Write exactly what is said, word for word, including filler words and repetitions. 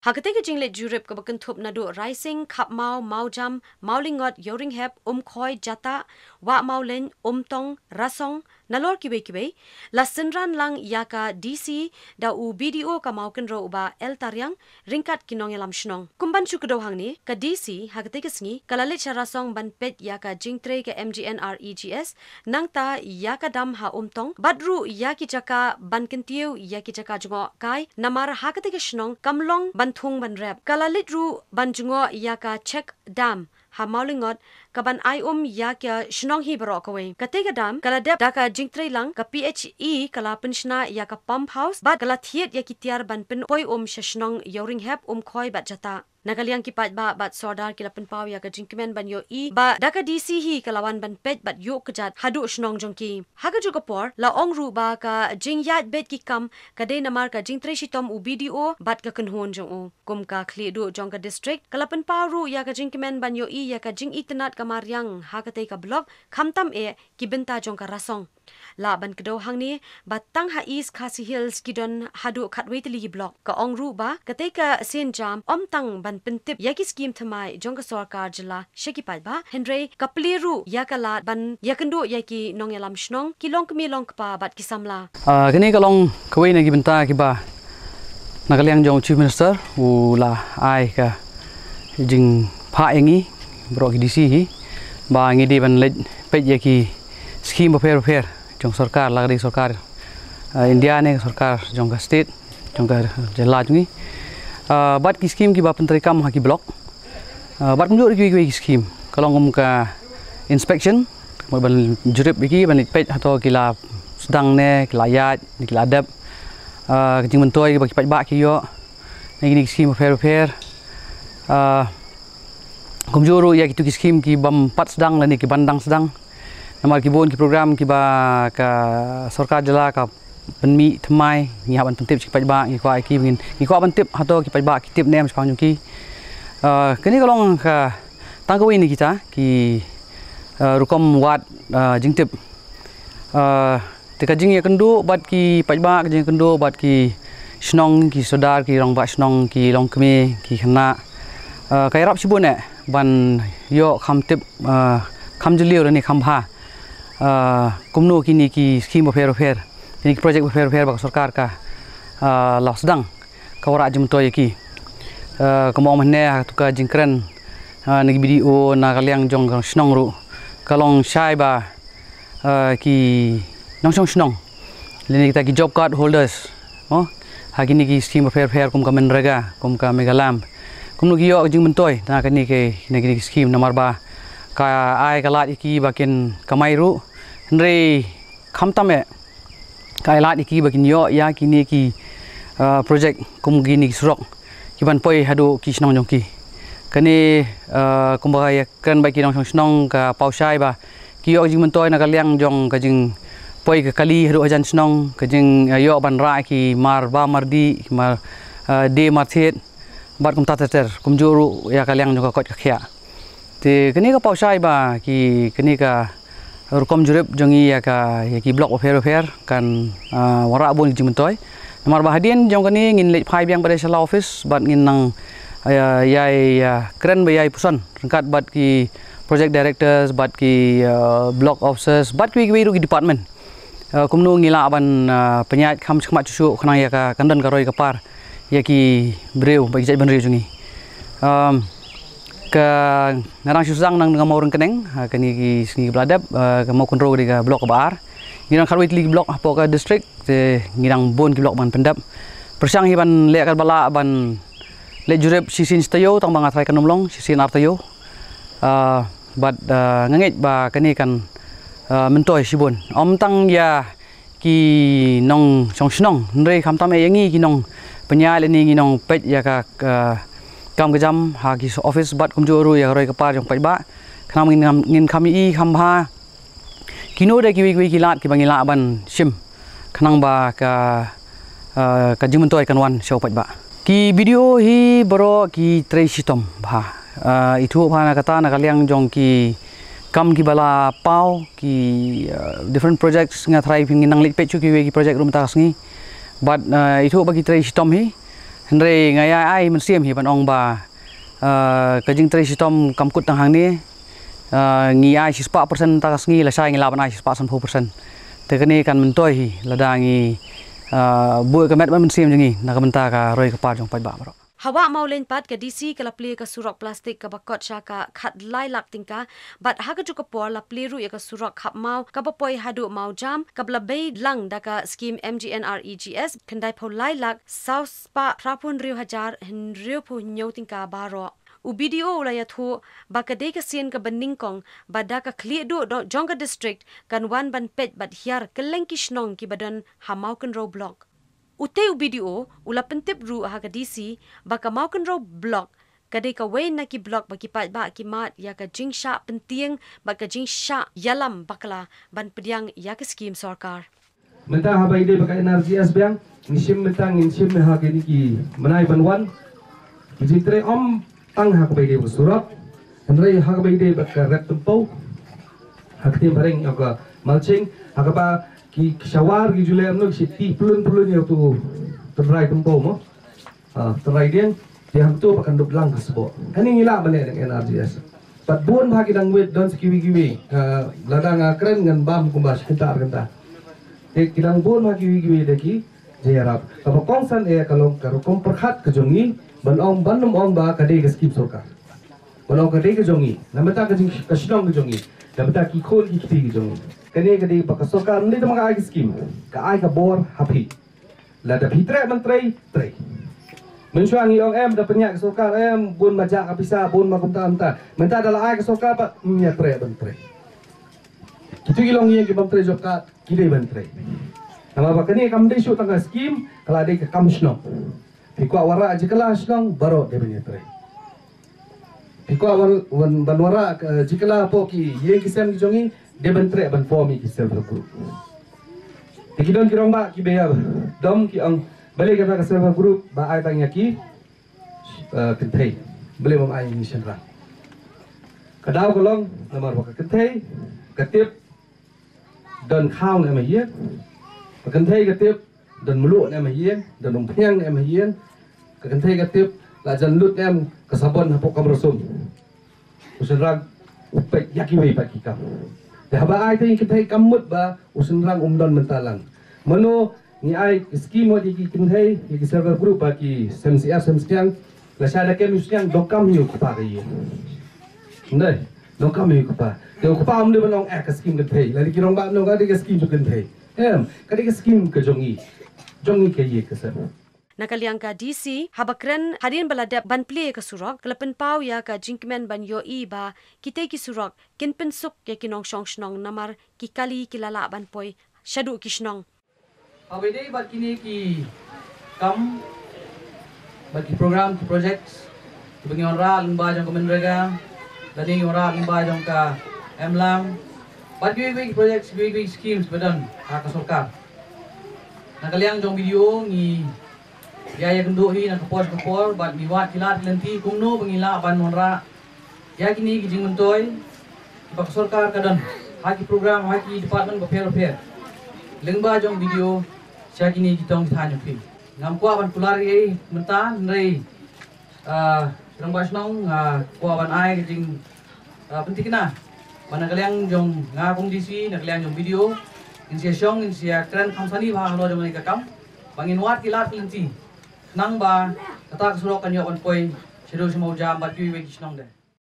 Hakatega jinglet jurip ka bakan thup nadu rising khap mau mau jam maulingot yoring hep um khoi jata wa maulen um tong rasong nalor kibe kibe la sinran lang yaka D C da u B D O ka mauken ro uba el taryang ringkat kinong yalam shnong kumban chukdo hangni ka D C hakatega sngi kalale charasong ban pet yaka jingtre ka M G N R E G S nangta yaka dam ha um tong badru yaki jaka ban kentiu yaki jaka jungo kai namar hakatega shnong kamlong ban thung ban rap kalalit ru ban jungo yaka check dam ha maulingot kaban ai um yakya shnong hi baro kawe katega dam kala dep daka jingtre lang ka P H E kala penshna yaka pump house bat kala thiet yaki tiar ban pen poi um shnong yoring hep um khoi bat jata nagaliang kipat ba bat sordar kila pen paw yaka jingkemen ban yo e ba daka D C hi kalawan ban pet bat yo kejat hadu shnong jongki haga juga por la ong ru ba ka jingyat bet ki kam kade namar ka jingtre shitom u B D O bat ka kenhon jong o kum ka khli du jong ka district kala pen paw ru yaka jingkemen ban yo e yaka jing itnat kamaryang hakate ka blok khamtam e kibenta jong ka rasong la ban kedo hangni batang ha east khasi hills kidon hadu khatwetli block ka ong ru ba kate ka sen jam om tang ban pentip yaki scheme thamai jong ka sarkar jila sheki pat ba henry kapliru yakala ban yakendo yaki nongelam shnong kilong kmi long pa bat kisamla a kini kalong kwei na gibenta ki ba nagaliang jong chief minister u la ai ka jing pha engi bro ki D C hi ba ngi di ban lej pe yaki scheme repair repair jong sarkar lagri sarkar India ne sarkar jong ka state jong ka jela jungi bat ki scheme ki ba pentri kam ha ki block bat munjuk ki ki scheme kalong um ka inspection mo ban jurip ki ban pet atau kila sedang ne kila yat kila adab jing mentoi ki ba ki pat ba ki yo ni scheme repair repair kumjuru ya ki tu scheme ki bam pat sedang la ni ki bandang sedang namar ki bon ki program ki ba ka sarkar jela ka penmi thmai ngi haban pentip ki pat ba ngi kwa ki ngin ngi kwa ban tip hato ki pat ba ki tip nem spang ki kini kalong ka tangkawi ni kita ki rukom wat jingtip tika jing ya kendu bat ki pat ba jing kendu bat ki snong ki sodar ki rong ba snong ki long kme ki khna kai rap sibun ne ban yo kham tip kham jliu ni kham pha kumno kini ki scheme repair repair kini project repair repair ba sarkar ka la sedang ka wara jumto yaki kamo mane tuka jingkren nagi video na kaliang jong snong ru kalong shai ba ki nong song snong lini kita ki job card holders oh hagini ki scheme repair repair kum ka menrega kum ka megalam kumno ki yo jing mentoi na kani ke nagi scheme nomor ba ka ai kalat iki bakin kamai ru henry khamtame kai lat iki bakin yo ya kini ki project kum gini surok kiban poi hadu ki snong jong ki kani kum ba ya kan ba ki nong snong ka pausai ba ki yo jing mentoi na kaliang jong ka jing poi ka kali hadu ajan snong ka jing yo ban ra ki mar ba mardi mar de marthet bat kum tater kum juru ya kaliang jong ka kot ka khia te kini ka pausai ba ki kini ka rukom jurip jongi ya ka ya ki block repair repair kan wara bon jing mentoi namar ba hadien jong kani ngin le phai biang pada sala office bat ngin nang yai kren ba yai pusan rengkat bat ki project directors bat ki block officers bat ki ki ru department kumnu ngila ban penyat kham chkhma chusu khana ya ka kandan ka roi ka par ya ki breu ba ki jai ban riu jongi ke ngarang susang nang ngam orang keneng kani ki singi bladap ke mau kontrol di blok bar ngirang kharwit li blok apa ka district te ngirang bon ki blok ban pendap persang hiban le kal bala ban le jurep sisin stayo tang bang atrai kanomlong sisin artayo bat ngangit ba kani kan mentoi sibon om tang ya ki nong song snong ndrei kham tam e yangi ki nong penyal ni ngi nong pet ya ka kam kejam hagi office bat kumjuru ya roi kapar jong paiba khnam ngin ngin khami i khamba kino de kiwi kiwi kilat ki bangila ban sim khnang ba ka ka jimentoi kanwan show paiba ki video hi boro ki trei sitom ba itu bhana kata na kaliang jong ki kam ki bala pau ki different projects nga thrai ngin nang lit pechu ki ki project rum ta sngi but itu bagi trei sitom hi Henry ngaya ai men siam hi ban ong ba ka jing tri sitom kam kut tang hang ni ngi ai spa persen ta ngi la sai ngi la ban ai spa san persen te kani kan men toy hi la da ngi bu ka met men siam ngi na ka menta ka roi ka pa jong pai ba ro Hawa maulen pat ka D C ka lapli ka surok plastik ka bakot sha ka khat lai lak tingka bat ha ka ju ka por lapli ru ya ka surok khap mau ka ba poi hadu mau jam ka bla bei lang da ka scheme M G N R E G S khandai pho lai lak south spa prapun riu hajar hin riu pho nyau tingka baro u video la ya thu ba ka de ka sien ka baning kong ba da ka khli du jong ka district kan wan ban pet bat hiar keleng ki shnong ki badan hamau kan ro block Ute u video ula pentip ru ha ka D C baka mau kan ro block kadai ka way na ki block baki pat ba ki mat ya ka jing sha penting baka jing sha yalam bakla ban pediang ya ka scheme sarkar menta ha bai de baka N R G S bang nishim menta nishim me ha ke ni ki manai banwan jitre om tang ha ka bai de surat andrai ha ka bai de baka rat tempo ha ka tim bareng ya ka malching ha ka ba ki shawar ki jule amno si ti plun plun ya tu terai tempo mo ah terai dia dia ham tu pakan duk lang kasbo ani ngila bale dengan N R G S pat bon bagi dang wet don skiwi giwi ladang keren ngan bam kumbas kentar kentar ek kilang bon bagi giwi giwi deki jerap apa kongsan e kalau karo kom perkhat ke jongi ban ong banum ong ba kade ke skip sorkar ban ong kade ke jongi namata ke kashnong ke jongi namata ki khol ki kiti ke jongi kene kadi pakasokar ni tama ka scheme ka ai ka bor happy la da pitre menteri tre mensuang iong em da penyak sokar em bun majak kapisa bun makumta amta menta adalah ai ka sokar pa nya tre menteri kitu ilong ye ki menteri jokat kide menteri nama ba kene kam de shu tanga scheme kala de ka kamsno pikwa wara aja kelas nong baro de penyak tre pikwa wan banwara jikala po ki ye kisem ki jongi dia bentrek ban formi ki server group. Iki don kirong ba ki beya dom ki ang balik ka server group ba ai tanya ki kentai. Beli mom ai mission ra. Kadau kolong nomor ba kentai ketip don khao ne ma hien. Kentai ketip don mulu ne ma hien, don dong pheng ne ma hien. Kentai ketip la jan lut em kasabon hapok kam resum. Usun rag upek yaki wei pak kikam. Haba ai tadi kita kamut ba usun rang umdon mentalang. Mano ni ai scheme mo di kintai di server group ba ki S M C R S M C R la sada ke musian dokam hiu ku pa ri. Ndai dokam hiu ku pa. Ke ku pa amde banong ek scheme kintai. La di kirong ba no ga di scheme kintai. Em ka di scheme ke jongi. Jongi ke ye ke sa. Nakaliang ka D C habakren harin baladap ban pli ka surok kelapen pau ya ka jingkmen ban yo i ba kite ki surok kin pensuk ya kinong shong shnong namar ki kali kilala ban poi shadu ki shnong abede bat kini ki kam bat ki program ki projects ki bagi ora limba jong kemenrega dani ora limba jong ka emlam bat ki bagi projects bagi schemes badan ka sorkar nakaliang jong video ni ya ya kendo hi nak kapor kapor bat miwat kilat lenti kumno pengila ban monra ya kini kijing mentoy pak sarkar kadan haki program haki department befer befer lengba jong video sia kini kitong thanyo pi ngam kwa ban kulari menta nrei ah rang basnong kwa ban ai kijing pentikna mana kalian jong ngakong D C nak kalian jong video insia syong insia keren kamsani ba halo jong ikakam bangin wat kilat lenti nang ba kata kesurukan yo on poi sedo semau jam bat pi wegi snong de